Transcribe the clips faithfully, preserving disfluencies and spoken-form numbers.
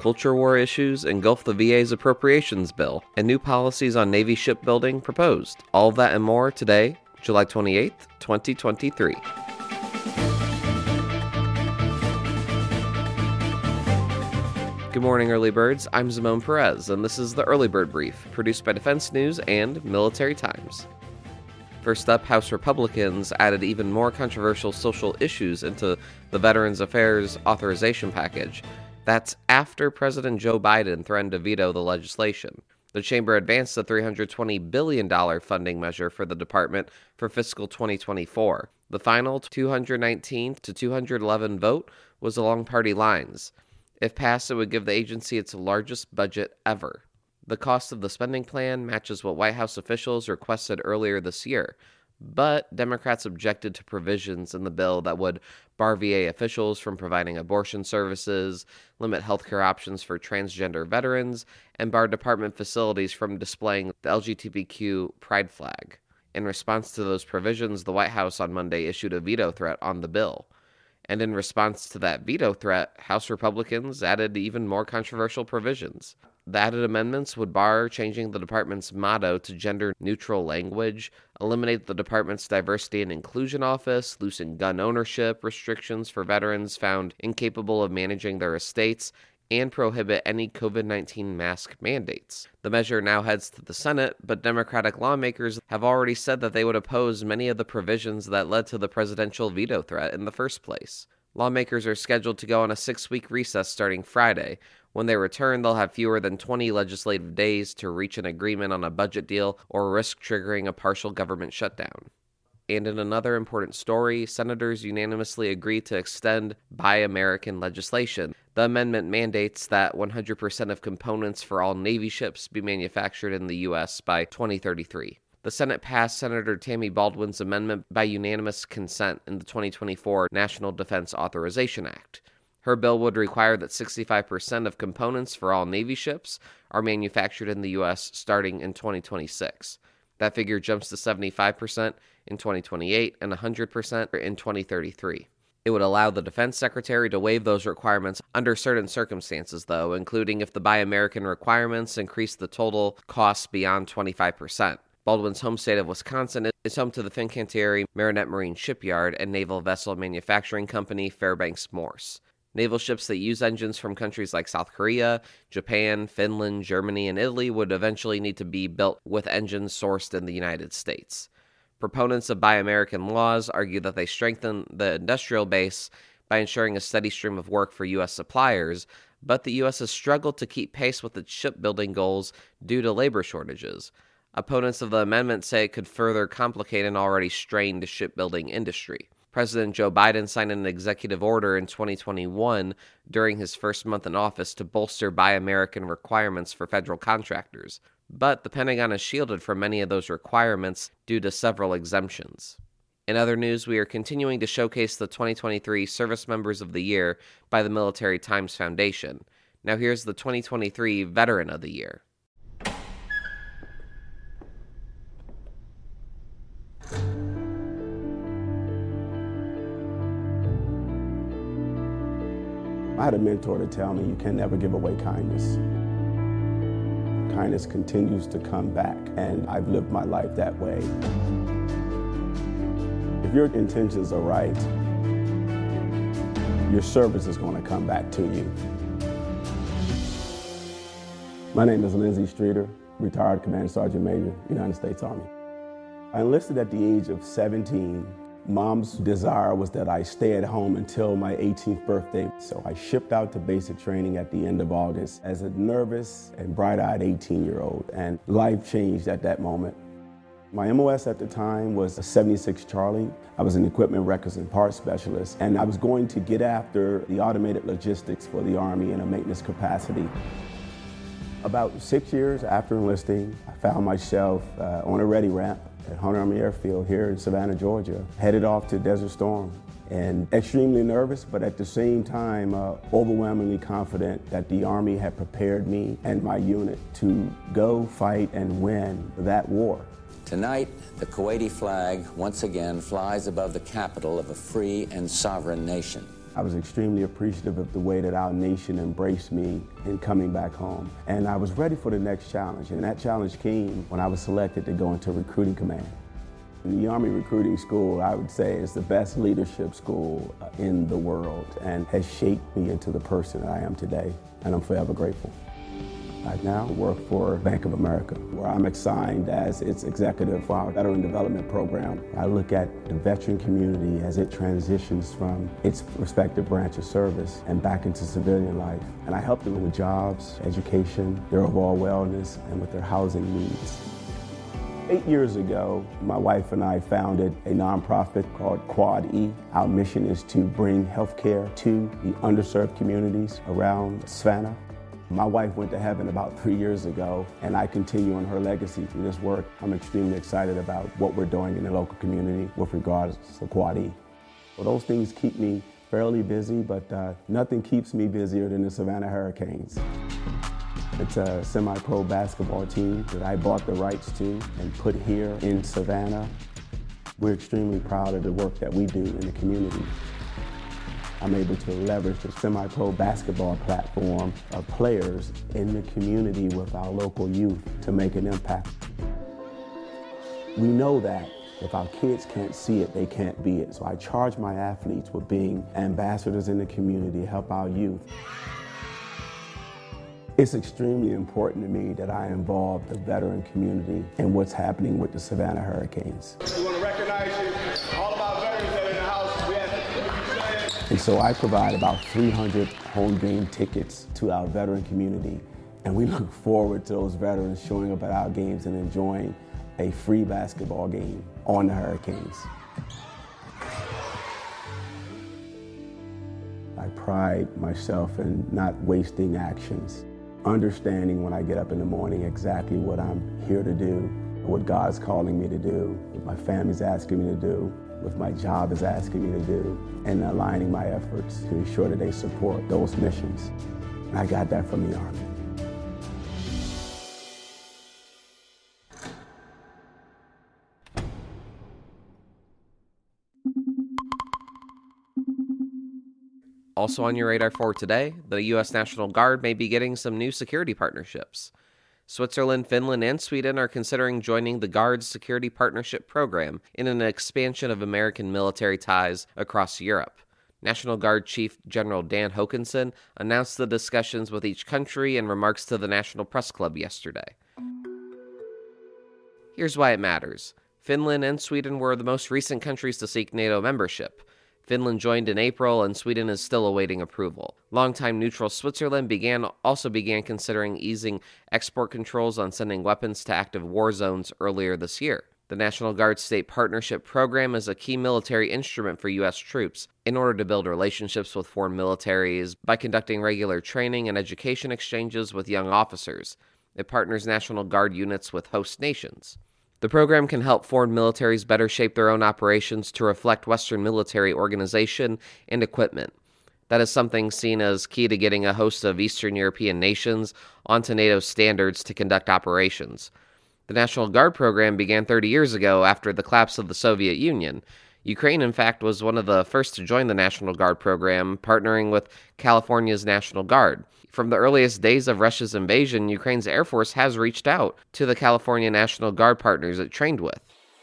culture war issues engulf the V A's appropriations bill, and new policies on Navy shipbuilding proposed. All of that and more today, July twenty-eighth, twenty twenty-three. Good morning, early birds. I'm Zamone Perez, and this is the Early Bird Brief, produced by Defense News and Military Times. First up, House Republicans added even more controversial social issues into the Veterans Affairs authorization package. That's after President Joe Biden threatened to veto the legislation. The chamber advanced a three hundred twenty billion dollars funding measure for the department for fiscal twenty twenty-four. The final two hundred nineteen to two hundred eleven vote was along party lines. If passed, it would give the agency its largest budget ever. The cost of the spending plan matches what White House officials requested earlier this year, but Democrats objected to provisions in the bill that would bar V A officials from providing abortion services, limit healthcare options for transgender veterans, and bar department facilities from displaying the L G B T Q pride flag. In response to those provisions, the White House on Monday issued a veto threat on the bill. And in response to that veto threat, House Republicans added even more controversial provisions. The added amendments would bar changing the department's motto to gender-neutral language, eliminate the department's diversity and inclusion office, loosen gun ownership restrictions for veterans found incapable of managing their estates, and prohibit any covid nineteen mask mandates. The measure now heads to the Senate, but Democratic lawmakers have already said that they would oppose many of the provisions that led to the presidential veto threat in the first place. Lawmakers are scheduled to go on a six-week recess starting Friday. When they return, they'll have fewer than twenty legislative days to reach an agreement on a budget deal or risk triggering a partial government shutdown. And in another important story, senators unanimously agreed to extend Buy American legislation. The amendment mandates that one hundred percent of components for all Navy ships be manufactured in the U S by twenty thirty-three. The Senate passed Senator Tammy Baldwin's amendment by unanimous consent in the twenty twenty-four National Defense Authorization Act. Her bill would require that sixty-five percent of components for all Navy ships are manufactured in the U S starting in twenty twenty-six. That figure jumps to seventy-five percent in twenty twenty-eight and one hundred percent in twenty thirty-three. It would allow the Defense Secretary to waive those requirements under certain circumstances, though, including if the Buy American requirements increase the total cost beyond twenty-five percent. Baldwin's home state of Wisconsin is home to the Fincantieri Marinette Marine Shipyard and naval vessel manufacturing company Fairbanks Morse. Naval ships that use engines from countries like South Korea, Japan, Finland, Germany, and Italy would eventually need to be built with engines sourced in the United States. Proponents of Buy American laws argue that they strengthen the industrial base by ensuring a steady stream of work for U S suppliers, but the U S has struggled to keep pace with its shipbuilding goals due to labor shortages. Opponents of the amendment say it could further complicate an already strained shipbuilding industry. President Joe Biden signed an executive order in twenty twenty-one during his first month in office to bolster Buy American requirements for federal contractors, but the Pentagon is shielded from many of those requirements due to several exemptions. In other news, we are continuing to showcase the twenty twenty-three Service Members of the Year by the Military Times Foundation. Now here's the twenty twenty-three Veteran of the Year. I had a mentor to tell me you can never give away kindness. Kindness continues to come back, and I've lived my life that way. If your intentions are right, your service is going to come back to you. My name is Lindsey Streeter, retired Command Sergeant Major, United States Army. I enlisted at the age of seventeen. Mom's desire was that I stay at home until my eighteenth birthday, so I shipped out to basic training at the end of August as a nervous and bright-eyed eighteen-year-old, and life changed at that moment. My M O S at the time was a seventy-six Charlie. I was an equipment records and parts specialist, and I was going to get after the automated logistics for the Army in a maintenance capacity. About six years after enlisting, I found myself uh, on a ready ramp at Hunter Army Airfield here in Savannah, Georgia, headed off to Desert Storm, and extremely nervous, but at the same time uh, overwhelmingly confident that the Army had prepared me and my unit to go fight and win that war. Tonight, the Kuwaiti flag once again flies above the capital of a free and sovereign nation. I was extremely appreciative of the way that our nation embraced me in coming back home. And I was ready for the next challenge, and that challenge came when I was selected to go into recruiting command. The Army Recruiting School, I would say, is the best leadership school in the world and has shaped me into the person that I am today, and I'm forever grateful. I now work for Bank of America, where I'm assigned as its executive for our Veteran Development Program. I look at the veteran community as it transitions from its respective branch of service and back into civilian life. And I help them with jobs, education, their overall wellness, and with their housing needs. Eight years ago, my wife and I founded a nonprofit called Quad E. Our mission is to bring healthcare to the underserved communities around Savannah. My wife went to heaven about three years ago, and I continue on her legacy through this work. I'm extremely excited about what we're doing in the local community with regards to Quad E. Well, those things keep me fairly busy, but uh, nothing keeps me busier than the Savannah Hurricanes. It's a semi-pro basketball team that I bought the rights to and put here in Savannah. We're extremely proud of the work that we do in the community. I'm able to leverage the semi-pro basketball platform of players in the community with our local youth to make an impact. We know that if our kids can't see it, they can't be it. So I charge my athletes with being ambassadors in the community to help our youth. It's extremely important to me that I involve the veteran community in what's happening with the Savannah Hurricanes. We want to recognize you. All of our veterans that are in the house, we have to. And so I provide about three hundred home game tickets to our veteran community, and we look forward to those veterans showing up at our games and enjoying a free basketball game on the Hurricanes. I pride myself in not wasting actions, understanding when I get up in the morning exactly what I'm here to do, what God's calling me to do, what my family's asking me to do, what my job is asking me to do, and aligning my efforts to ensure that they support those missions. And I got that from the Army. Also on your radar for today, the U S National Guard may be getting some new security partnerships. Switzerland, Finland, and Sweden are considering joining the Guard's Security Partnership Program in an expansion of American military ties across Europe. National Guard Chief General Dan Hokanson announced the discussions with each country in remarks to the National Press Club yesterday. Here's why it matters. Finland and Sweden were the most recent countries to seek NATO membership. Finland joined in April, and Sweden is still awaiting approval. Longtime neutral Switzerland began also began considering easing export controls on sending weapons to active war zones earlier this year. The National Guard State Partnership Program is a key military instrument for U S troops in order to build relationships with foreign militaries by conducting regular training and education exchanges with young officers. It partners National Guard units with host nations. The program can help foreign militaries better shape their own operations to reflect Western military organization and equipment. That is something seen as key to getting a host of Eastern European nations onto NATO standards to conduct operations. The National Guard program began thirty years ago after the collapse of the Soviet Union. Ukraine, in fact, was one of the first to join the National Guard program, partnering with California's National Guard. From the earliest days of Russia's invasion, Ukraine's Air Force has reached out to the California National Guard partners it trained with.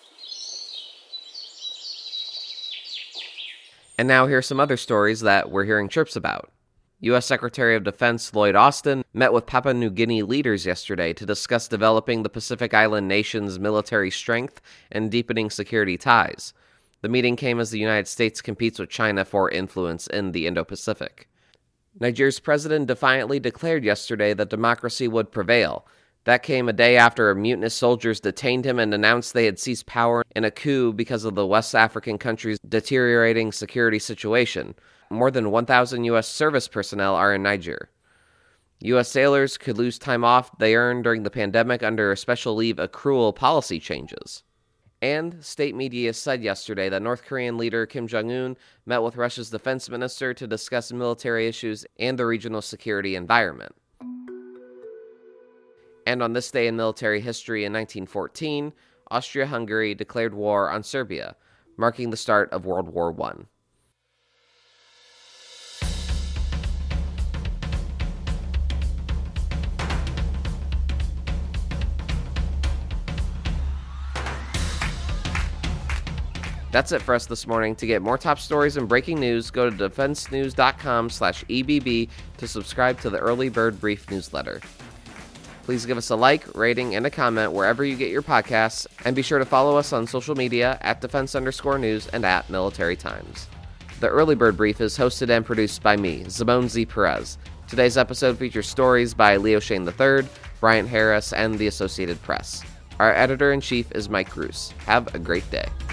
And now here's some other stories that we're hearing chirps about. U S Secretary of Defense Lloyd Austin met with Papua New Guinea leaders yesterday to discuss developing the Pacific Island nation's military strength and deepening security ties. The meeting came as the United States competes with China for influence in the Indo-Pacific. Nigeria's president defiantly declared yesterday that democracy would prevail. That came a day after mutinous soldiers detained him and announced they had seized power in a coup because of the West African country's deteriorating security situation. More than one thousand U S service personnel are in Niger. U S sailors could lose time off they earned during the pandemic under special leave accrual policy changes. And state media said yesterday that North Korean leader Kim Jong-un met with Russia's defense minister to discuss military issues and the regional security environment. And on this day in military history in nineteen fourteen, Austria-Hungary declared war on Serbia, marking the start of World War One. That's it for us this morning. To get more top stories and breaking news, go to defense news dot com slash E B B to subscribe to the Early Bird Brief newsletter. Please give us a like, rating, and a comment wherever you get your podcasts, and be sure to follow us on social media at defense underscore news and at Military Times. The Early Bird Brief is hosted and produced by me, Zamon Z. Perez. Today's episode features stories by Leo Shane the third, Bryant Harris, and the Associated Press. Our editor-in-chief is Mike Roos. Have a great day.